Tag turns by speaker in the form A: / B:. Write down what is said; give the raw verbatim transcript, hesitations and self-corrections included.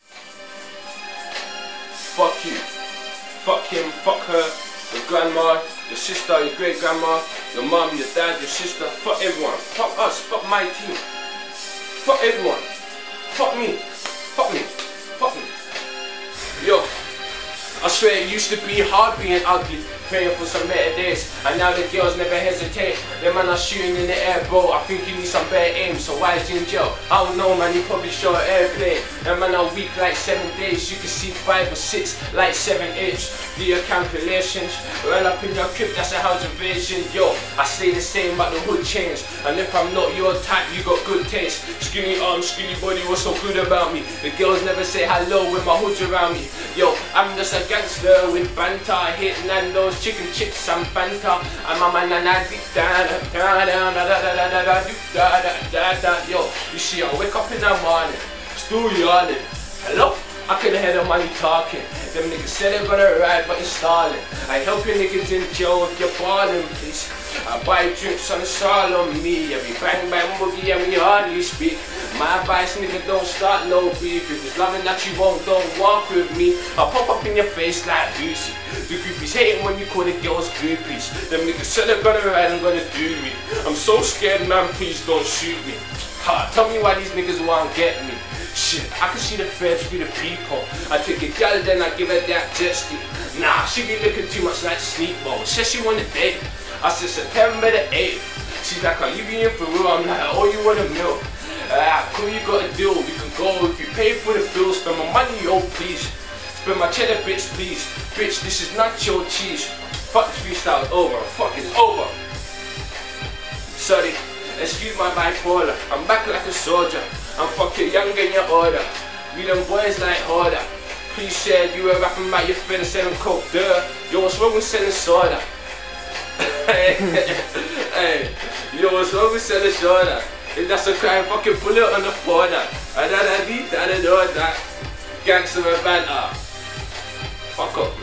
A: Fuck you. Fuck him, fuck her, your grandma, your sister, your great grandma, your mom, your dad, your sister, fuck everyone. Fuck us, fuck my team. Fuck everyone. Fuck me. Fuck me. Fuck me. Yo, I swear it used to be hard being ugly, praying for some better days, and now the girls never hesitate. Them man are shooting in the air, bro. I think you need some better aim, so why is he in jail? I don't know, man, he probably shot airplane. Them man are weak like seven days, you can see five or six like seven eighths. Do your calculations, well up in your crib, that's a house invasion. Yo, I stay the same but the hood changed, and if I'm not your type, you got good taste. Skinny arms, skinny body, what's so good about me? The girls never say hello with my hoods around me. Yo, I'm just a gangster with banter, hit Nando's, chicken chips and Fanta. I'm a man and I deep da da da da da da da da da da da. Yo, you see I wake up in the morning, still yawning. Hello? I could have had the money talking. Them niggas said they're gonna ride but installing. I help you niggas in jail if you're balling, please. I buy drinks on the soul on me. Every bang bang boogie and we hardly speak. My advice, nigga, don't start no beef. If it's loving that you won't, don't walk with me. I'll pop up in your face like Lucy. The groupies hating when you call the girls groupies. Them niggas said they're gonna ride and gonna do me. I'm so scared, man, please don't shoot me. Ha, tell me why these niggas won't get me. Shit, I can see the feds through the people. I take a gal, then I give her that jet ski. Nah, she be looking too much like Sleep Mode. Said she want a date. I said September the eighth. She's like, are you being for real? I'm like, oh, you want a meal? Ah, cool, you got a deal. We can go if you pay for the bill. Spend my money, yo, please. Spend my cheddar, bitch, please. Bitch, this is not your cheese. Fuck the freestyle over. Fuck it's over. Sorry, excuse my bipolar. I'm back like a soldier. I'm fucking young in your order. We them boys like order. Please said you were rapping about your friend selling coke, duh. Yo, what's wrong with selling soda? Hey, yo, what's wrong with selling soda? If that's a crime, fucking pull it on the border. I da da dee da da da da. Gangster and banter. Fuck up.